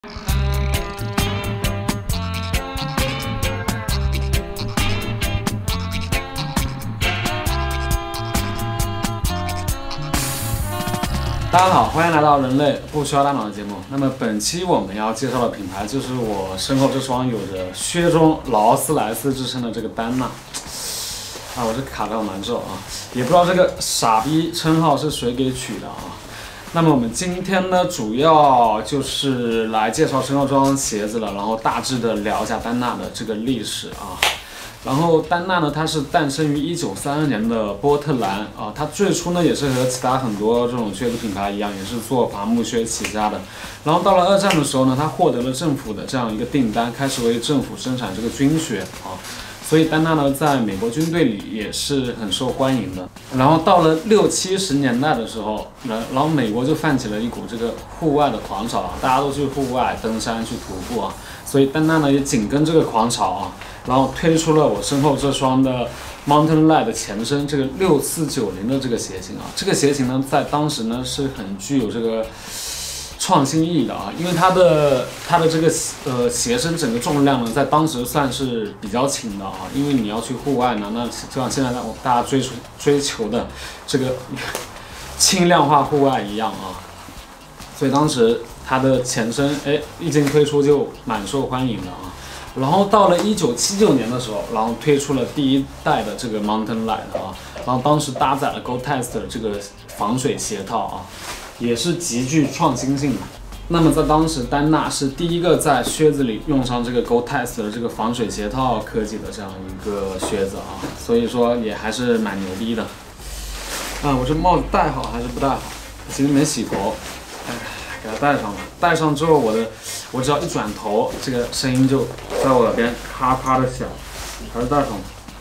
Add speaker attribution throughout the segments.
Speaker 1: 大家好，欢迎来到人类不需要大脑的节目。那么本期我们要介绍的品牌就是我身后这双有着靴中劳斯莱斯之称的这个丹娜。我这卡到难受啊，也不知道这个傻逼称号是谁给取的啊。那么我们今天呢，主要就是来介绍身后这双鞋子了，然后大致的聊一下丹娜的这个历史啊。然后丹娜呢，它是诞生于1932年的波特兰啊，它最初呢也是和其他很多这种靴子品牌一样，也是做伐木靴起家的。然后到了2战的时候呢，它获得了政府的这样一个订单，开始为政府生产这个军靴啊，所以丹娜呢在美国军队里也是很受欢迎的。然后到了60、70年代的时候，然后美国就泛起了一股这个户外的狂潮啊，大家都去户外登山去徒步啊，所以丹娜呢也紧跟这个狂潮啊。然后推出了我身后这双的 Mountain Light 的前身，这个6490的这个鞋型啊，这个鞋型呢，在当时呢是很具有这个创新意义的啊，因为它的这个鞋身整个重量呢，在当时算是比较轻的啊，因为你要去户外呢，那就像现在大家追求的这个轻量化户外一样啊，所以当时它的前身一经推出就蛮受欢迎的啊。然后到了1979年的时候，然后推出了第一代的这个 Mountain Light 啊，然后当时搭载了 Gore-Tex 的这个防水鞋套啊，也是极具创新性的。那么在当时，丹娜是第一个在靴子里用上这个 Gore-Tex 的这个防水鞋套科技的这样一个靴子啊，所以说也还是蛮牛逼的。我这帽子戴好还是不戴好？其实没洗头，给它戴上了。戴上之后，我只要一转头，这个声音就在我耳边啪啪的响，还是戴上了。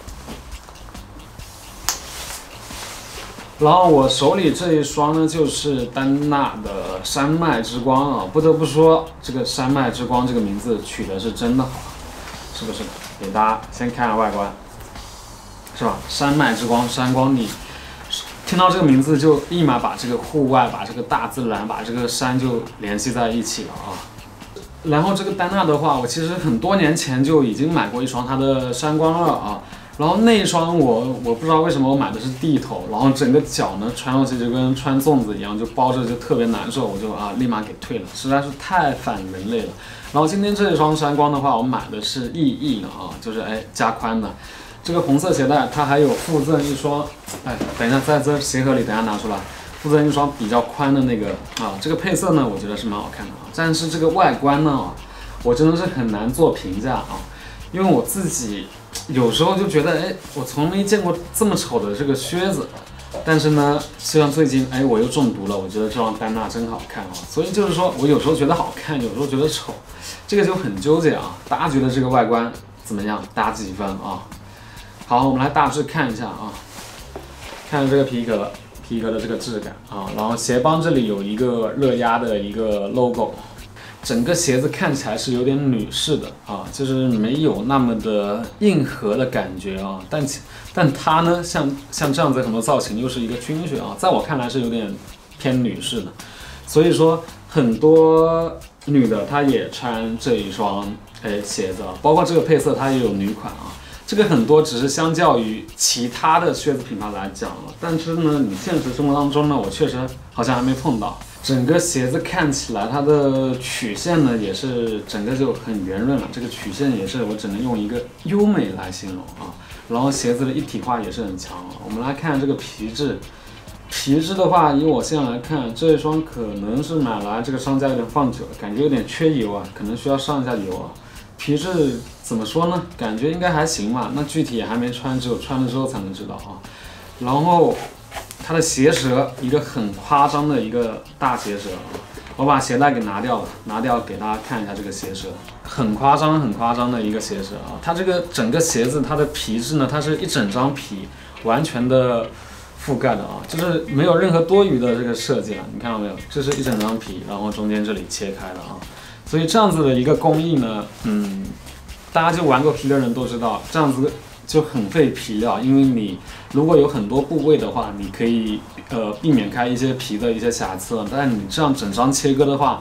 Speaker 1: 然后我手里这一双呢，就是丹娜的山脉之光啊。不得不说，这个山脉之光这个名字取的是真的好，是不是？给大家先看下外观，是吧？山脉之光，山光你。听到这个名字就立马把这个户外、把这个大自然、把这个山就联系在一起了啊。然后这个丹娜的话，我其实很多年前就已经买过一双它的山光了啊。然后那一双我不知道为什么我买的是地头，然后整个脚呢穿上去就跟穿粽子一样，就包着就特别难受，我就立马给退了，实在是太反人类了。然后今天这一双山光的话，我买的是EE的啊，就是加宽的。这个红色鞋带它还有附赠一双，等一下在这鞋盒里等一下拿出来，附赠一双比较宽的那个这个配色呢，我觉得是蛮好看的啊。但是这个外观呢我真的是很难做评价啊，因为我自己有时候就觉得我从没见过这么丑的这个靴子，但是呢，像最近我又中毒了，我觉得这双丹娜真好看啊。所以就是说我有时候觉得好看，有时候觉得丑，这个就很纠结啊。大家觉得这个外观怎么样？打几分啊？好，我们来大致看一下啊，看这个皮革的这个质感啊，然后鞋帮这里有一个热压的一个 logo， 整个鞋子看起来是有点女士的啊，就是没有那么的硬核的感觉啊，但它呢，像这样子很多造型又是一个军靴啊，在我看来是有点偏女士的，所以说很多女的她也穿这一双鞋子啊，包括这个配色它也有女款啊。这个很多只是相较于其他的靴子品牌来讲了，但是呢，你现实生活当中呢，我确实好像还没碰到。整个鞋子看起来它的曲线呢，也是整个就很圆润了，这个曲线也是我只能用一个优美来形容啊。然后鞋子的一体化也是很强啊。我们来看这个皮质的话，以我现在来看，这一双可能是买来这个商家有点放久了，感觉有点缺油啊，可能需要上一下油啊。皮质怎么说呢？感觉应该还行吧。那具体也还没穿，只有穿了之后才能知道啊。然后它的鞋舌，一个很夸张的一个大鞋舌啊。我把鞋带给拿掉了，给大家看一下这个鞋舌，很夸张的一个鞋舌啊。它这个整个鞋子它的皮质呢，它是一整张皮完全的覆盖的啊，就是没有任何多余的这个设计了。你看到没有？这是一整张皮，然后中间这里切开的啊。所以这样子的一个工艺呢，大家就玩过皮的人都知道，这样子就很费皮料，因为你如果有很多部位的话，你可以避免开一些皮的一些瑕疵，但你这样整张切割的话，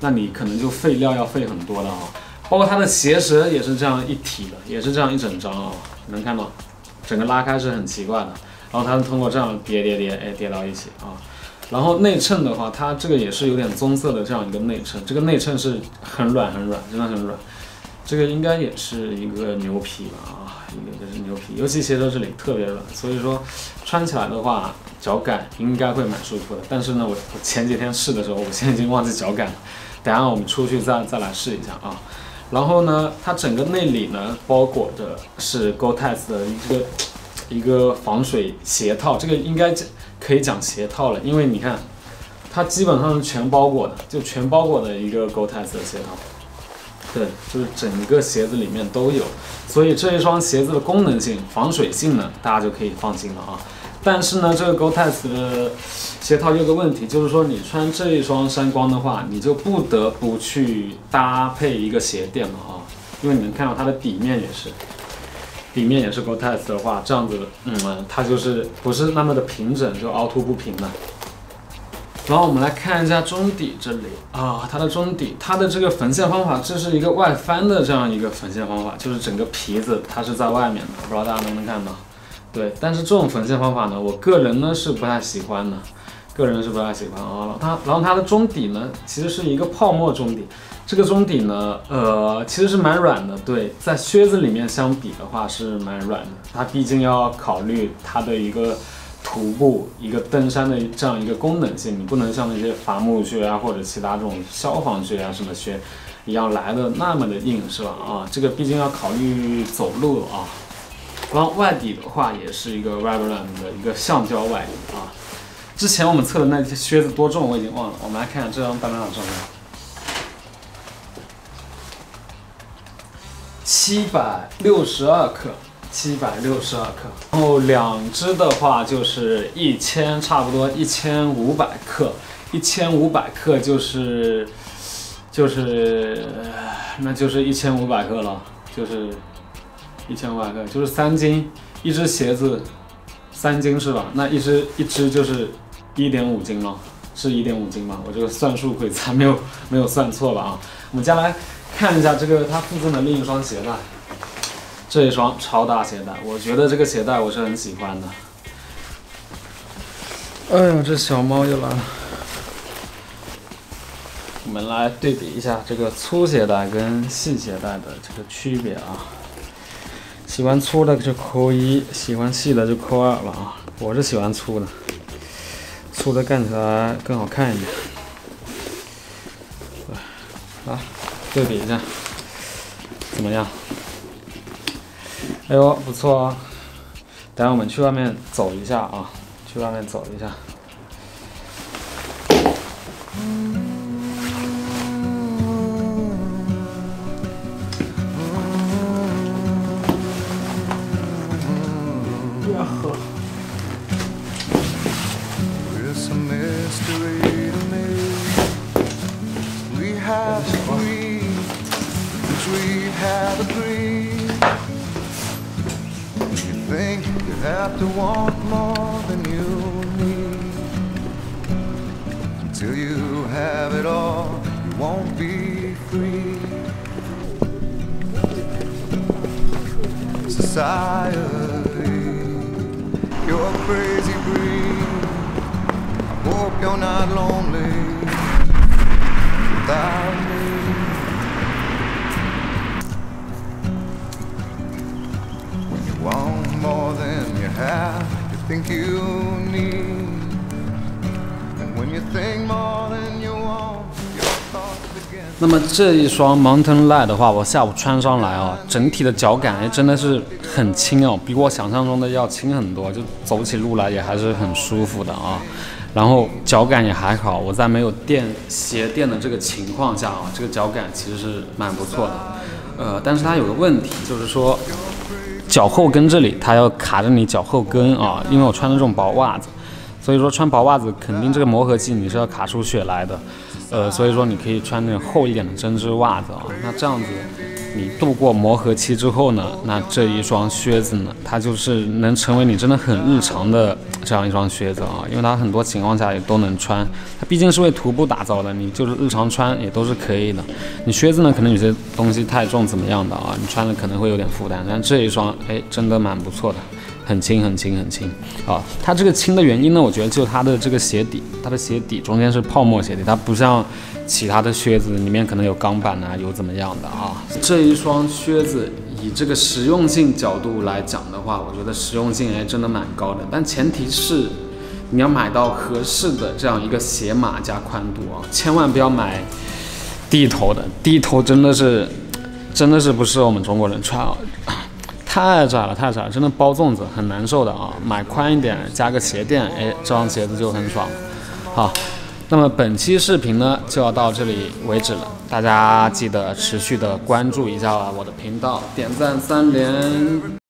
Speaker 1: 那你可能就废料要费很多了啊。包括它的鞋舌也是这样一体的，也是这样一整张啊，能看到，整个拉开是很奇怪的。然后它是通过这样叠到一起啊。然后内衬的话，它这个也是有点棕色的这样一个内衬，这个内衬是很软，真的很软。这个应该也是一个牛皮吧啊，这是牛皮，尤其鞋舌这里特别软，所以说穿起来的话，脚感应该会蛮舒服的。但是呢，我前几天试的时候，我现在已经忘记脚感了，等下我们出去再来试一下啊。然后呢，它整个内里呢包裹着是 Gore-Tex 的一个防水鞋套，这个应该可以讲鞋套了，因为你看，它基本上是全包裹的，就全包裹的一个 Gore-Tex 的鞋套。对，就是整个鞋子里面都有，所以这一双鞋子的功能性、防水性呢，大家就可以放心了啊。但是呢，这个 Gore-Tex 的鞋套有个问题，就是说你穿这一双山光的话，你就不得不去搭配一个鞋垫了啊，因为你能看到它的底面也是 Gore-Tex 的话，这样子，它就是不是那么的平整，就凹凸不平的。然后我们来看一下中底这里啊，它的中底，它的这个缝线方法，这是一个外翻的这样一个缝线方法，就是整个皮子它是在外面的，不知道大家能不能看到？对，但是这种缝线方法呢，我个人呢是不太喜欢的，然后它的中底呢，其实是一个泡沫中底，这个中底呢，其实是蛮软的，对，在靴子里面相比的话是蛮软的，它毕竟要考虑它的一个徒步一个登山的这样一个功能性，你不能像那些伐木靴啊或者其他这种消防靴啊什么靴一样来的那么的硬，是吧？啊，这个毕竟要考虑走路啊。然后外底的话也是一个 Revlon 的一个橡胶外底啊。之前我们测的那些靴子多重我已经忘了，我们来看这张单量重量，762克。然后2只的话就是差不多1500克，1500克就是那就是1500克了，就是1500克，就是3斤，一只鞋子3斤是吧？那一只就是1.5斤了，是1.5斤吗？我这个算术鬼才没有算错吧啊？我们接下来看一下这个它附赠的另一双鞋带。这一双超大鞋带，我觉得这个鞋带我是很喜欢的。哎呦，这小猫又来了。我们来对比一下这个粗鞋带跟细鞋带的这个区别啊。喜欢粗的就扣1，喜欢细的就扣2了啊。我是喜欢粗的，粗的看起来更好看一点。来，对比一下，怎么样？哎呦，不错啊！等下我们去外面走一下啊，去外面走一下。呀呵。
Speaker 2: Think you have to want more than you need. Until you have it all, you won't be free. Society, you're a crazy breed. I hope you're not lonely without me. Want more than you have, you think you need. And when you think more than you want, your thoughts begin.
Speaker 1: 那么这一双 Mountain Light 的话，我下午穿上来啊，整体的脚感真的是很轻哦，比我想象中的要轻很多，就走起路来也还是很舒服的啊。然后脚感也还好，我在没有鞋垫的这个情况下啊，这个脚感其实是蛮不错的。但是它有个问题，就是说。脚后跟这里它要卡着你脚后跟啊，因为我穿的这种薄袜子，所以说穿薄袜子肯定这个磨合期你是要卡出血来的，所以说你可以穿那种厚一点的针织袜子啊，那这样子你度过磨合期之后呢，那这一双靴子呢，它就是能成为你真的很日常的这样一双靴子啊，因为它很多情况下也都能穿，它毕竟是为徒步打造的，你就是日常穿也都是可以的。你靴子呢，可能有些东西太重怎么样的啊，你穿了可能会有点负担，但这一双真的蛮不错的。很轻啊！它这个轻的原因呢，我觉得就是它的这个鞋底，它的鞋底中间是泡沫鞋底，它不像其他的靴子里面可能有钢板啊，有怎么样的啊。这一双靴子以这个实用性角度来讲的话，我觉得实用性真的蛮高的，但前提是你要买到合适的这样一个鞋码加宽度啊，千万不要买低头的，低头真的是不适合我们中国人穿啊。太窄了，真的包粽子很难受的啊！买宽一点，加个鞋垫，这双鞋子就很爽。好，那么本期视频呢就要到这里为止了，大家记得持续的关注一下我的频道，点赞3连。